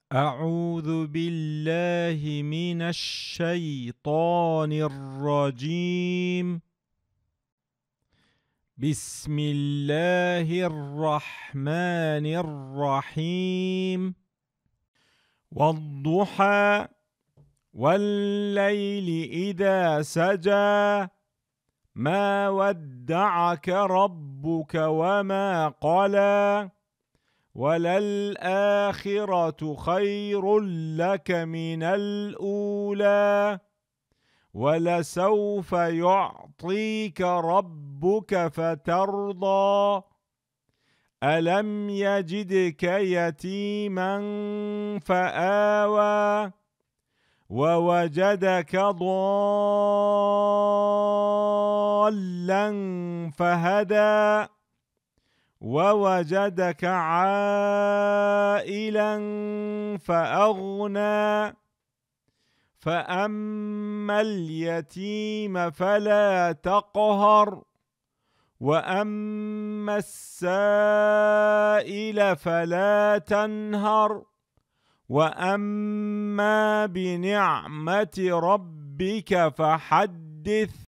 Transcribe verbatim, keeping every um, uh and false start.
أعوذ بالله من الشيطان الرجيم. بسم الله الرحمن الرحيم. والضحى والليل إذا سجى ما ودعك ربك وما قلى وللآخرة خير لك من الأولى ولسوف يعطيك ربك فترضى ألم يجدك يتيما فآوى ووجدك ضالا فهدى ووجدك عائلا فأغنى فأما اليتيم فلا تقهر وأما السائل فلا تنهر وأما بنعمة ربك فحدث.